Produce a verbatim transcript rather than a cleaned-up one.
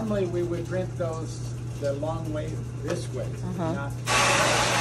normally we would print those the long way this way, Uh-huh. not